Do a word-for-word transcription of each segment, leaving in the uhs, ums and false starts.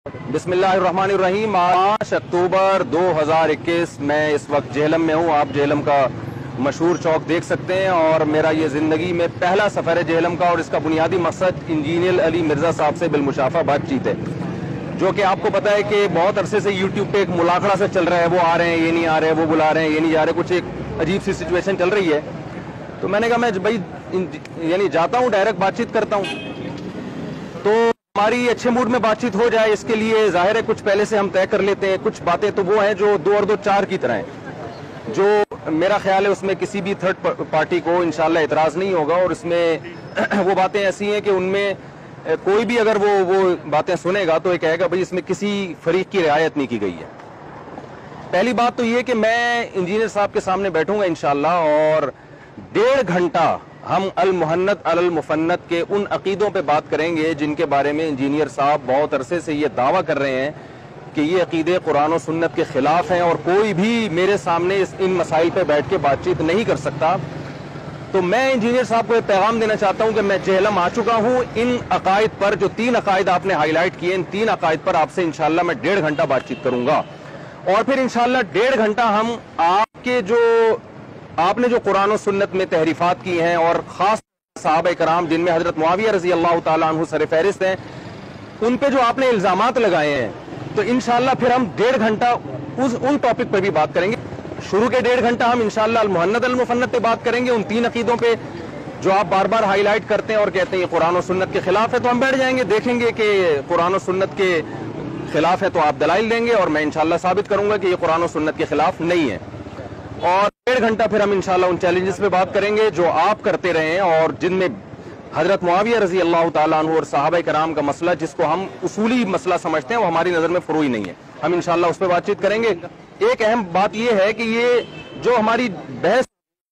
बिस्मिल्लाहिर्रहमानिर्रहीम। पाँच अक्टूबर दो हज़ार इक्कीस मैं इस वक्त जेहलम में हूँ। आप जेहलम का मशहूर चौक देख सकते हैं और मेरा ये ज़िंदगी में पहला सफ़र है जेहलम का, और इसका बुनियादी मकसद इंजीनियर अली मिर्ज़ा साहब से बिलमुशाफा बातचीत है, जो कि आपको पता है कि बहुत अरसे से यूट्यूब पे एक मुलाखड़ा से चल रहा है। वो आ रहे हैं, ये नहीं आ रहे, वो बुला रहे हैं, ये नहीं जा रहे, कुछ एक अजीब सी सिचुएशन चल रही है। तो मैंने कहा मैं भाई यानी जाता हूँ, डायरेक्ट बातचीत करता हूँ, तो हमारी अच्छे मूड में बातचीत हो जाए। इसके लिए जाहिर है कुछ पहले से हम तय कर लेते हैं। कुछ बातें तो वो हैं जो दो और दो चार की तरह हैं, जो मेरा ख्याल है उसमें किसी भी थर्ड पार्टी को इंशाल्लाह इतराज़ नहीं होगा, और इसमें वो बातें ऐसी हैं कि उनमें कोई भी अगर वो वो बातें सुनेगा तो ये कहेगा भाई इसमें किसी फरीक की रियायत नहीं की गई है। पहली बात तो ये कि मैं इंजीनियर साहब के सामने बैठूंगा इंशाल्लाह, और डेढ़ घंटा हम अल मुहन्नत अल मुफन्नत के उन अकीदों पे बात करेंगे जिनके बारे में इंजीनियर साहब बहुत अरसे से ये दावा कर रहे हैं कि ये अकीदे कुरान और सुन्नत के खिलाफ हैं, और कोई भी मेरे सामने इस इन मसाइल पे बैठ के बातचीत नहीं कर सकता। तो मैं इंजीनियर साहब को ये पैगाम देना चाहता हूं कि मैं जेहलम आ चुका हूं। इन अकायद पर, जो तीन अकायद आपने हाईलाइट किए, इन तीन अकायद पर आपसे इंशाल्लाह मैं डेढ़ घंटा बातचीत करूंगा, और फिर इंशाल्लाह डेढ़ घंटा हम आपके जो आपने जो कुरान और सुन्नत में तहरीफात की हैं, और खास सहाबा कराम जिनमें हजरत मुआविया रजी अल्लाह ताला अन्हु सर फहरिस्त हैं, उन पे जो आपने इल्जामात लगाए हैं, तो इंशाल्लाह फिर हम डेढ़ घंटा उस उन टॉपिक पर भी बात करेंगे। शुरू के डेढ़ घंटा हम इंशाल्लाह अल मुहन्नत अल मुफन्नत पे बात करेंगे, उन तीन अकीदों पे जो आप बार बार हाईलाइट करते हैं और कहते हैं ये कुरान और सुन्नत के खिलाफ है। तो हम बैठ जाएंगे, देखेंगे कि कुरान और सुन्नत के खिलाफ है तो आप दलाइल देंगे, और मैं इंशाल्लाह साबित करूंगा कि ये कुरान और सुन्नत के खिलाफ नहीं है। और डेढ़ घंटा फिर हम इंशाल्लाह उन चैलेंजेस पे बात करेंगे जो आप करते रहे हैं, और जिनमें हजरत मुआविया रजी अल्लाह ताला अन्हु और सहाबा कराम का मसला, जिसको हम उसूली मसला समझते हैं, वो हमारी नजर में फुरूई नहीं है। हम इंशाल्लाह उस पर बातचीत करेंगे। एक अहम बात यह है कि ये जो हमारी बहस,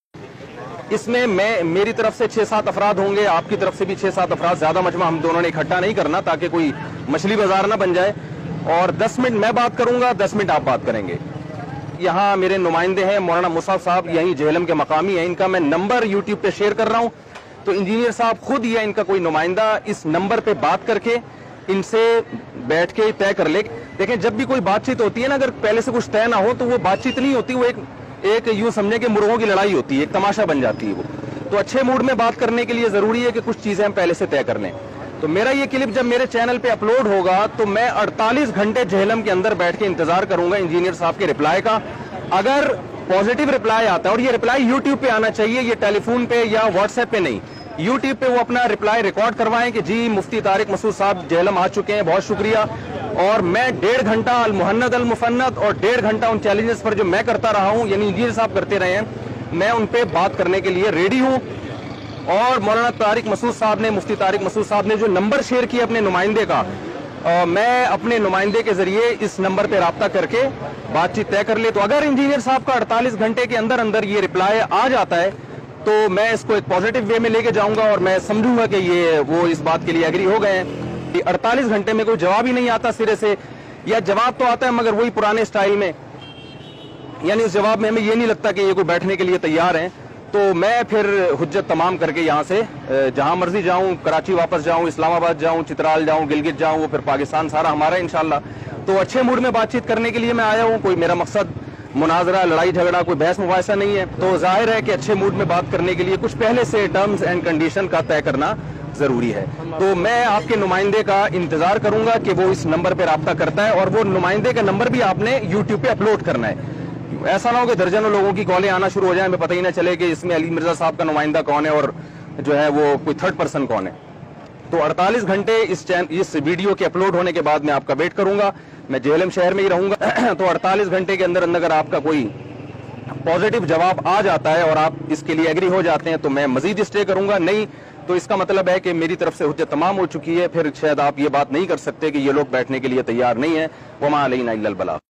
इसमें मैं मेरी तरफ से छह सात अफराद होंगे, आपकी तरफ से भी छह सात अफराद, ज्यादा मजमा हम दोनों ने इकट्ठा नहीं करना ताकि कोई मछली बाजार ना बन जाए। और दस मिनट मैं बात करूंगा, दस मिनट आप बात करेंगे। यहाँ मेरे नुमाइंदे हैं, मौलाना मुसाफ साहब यहीं जेहलम के मकामी हैं, इनका मैं नंबर यूट्यूब पे शेयर कर रहा हूँ, तो इंजीनियर साहब खुद या इनका कोई नुमाइंदा इस नंबर पे बात करके इनसे बैठ के तय कर ले। देखें, जब भी कोई बातचीत होती है ना, अगर पहले से कुछ तय ना हो तो वो बातचीत नहीं होती, वो एक एक यूं समझे कि मुर्गों की लड़ाई होती है, एक तमाशा बन जाती है वो। तो अच्छे मूड में बात करने के लिए जरूरी है कि कुछ चीजें हम पहले से तय कर लें। तो मेरा ये क्लिप जब मेरे चैनल पे अपलोड होगा तो मैं अड़तालीस घंटे जेहलम के अंदर बैठ के इंतजार करूंगा इंजीनियर साहब के रिप्लाई का। अगर पॉजिटिव रिप्लाई आता है, और ये रिप्लाई यूट्यूब पे आना चाहिए, ये टेलीफोन पे या व्हाट्सएप पे नहीं, यूट्यूब पे वो अपना रिप्लाई रिकॉर्ड करवाएं कि जी मुफ्ती तारिक मसूद साहब जेहलम आ चुके हैं, बहुत शुक्रिया। और मैं डेढ़ घंटा अल मुहन्नत अल मुफन्नत और डेढ़ घंटा उन चैलेंजेस पर जो मैं करता रहा हूं, यानी इंजीनियर साहब करते रहे हैं, मैं उन पे बात करने के लिए रेडी हूं। और मौलाना तारिक मसूद साहब ने, मुफ्ती तारिक मसूद साहब ने जो नंबर शेयर किया अपने नुमाइंदे का, आ, मैं अपने नुमाइंदे के जरिए इस नंबर पे राब्ता करके बातचीत तय कर ले। तो अगर इंजीनियर साहब का अड़तालीस घंटे के अंदर अंदर ये रिप्लाई आ जाता है तो मैं इसको एक पॉजिटिव वे में लेके जाऊंगा, और मैं समझूंगा कि ये वो इस बात के लिए एग्री हो गए हैं। अड़तालीस घंटे में कोई जवाब ही नहीं आता सिरे से, या जवाब तो आता है मगर वही पुराने स्टाइल में, यानी उस जवाब में हमें ये नहीं लगता कि ये कोई बैठने के लिए तैयार हैं। तो मैं फिर हुज्जत तमाम करके यहाँ से जहां मर्जी जाऊं, कराची वापस जाऊं, इस्लामाबाद जाऊं, चित्राल जाऊं, गिलगित जाऊं, वो फिर पाकिस्तान सारा हमारा इंशाल्लाह। तो अच्छे मूड में बातचीत करने के लिए मैं आया हूं, कोई मेरा मकसद मुनाजरा, लड़ाई झगड़ा, कोई बहस मुबाहिसा नहीं है। तो जाहिर है कि अच्छे मूड में बात करने के लिए कुछ पहले से टर्म्स एंड कंडीशन का तय करना जरूरी है। तो मैं आपके नुमाइंदे का इंतजार करूंगा कि वो इस नंबर पे राब्ता करता है, और वो नुमाइंदे का नंबर भी आपने यूट्यूब पे अपलोड करना है। ऐसा ना हो कि दर्जनों लोगों की कॉलें आना शुरू हो जाए, हमें पता ही ना चले कि इसमें अली मिर्जा साहब का नुमाइंदा कौन है और जो है वो कोई थर्ड पर्सन कौन है। तो अड़तालीस घंटे इस चैन इस वीडियो के अपलोड होने के बाद मैं आपका वेट करूंगा। मैं जेहलम शहर में ही रहूंगा। तो अड़तालीस घंटे के अंदर अंदर अगर आपका कोई पॉजिटिव जवाब आ जाता है और आप इसके लिए एग्री हो जाते हैं तो मैं मजीद स्टे करूंगा, नहीं तो इसका मतलब है कि मेरी तरफ से हुज्जत तमाम हो चुकी है। फिर शायद आप ये बात नहीं कर सकते कि ये लोग बैठने के लिए तैयार नहीं है। वमा अलैना इल्लल बलाग।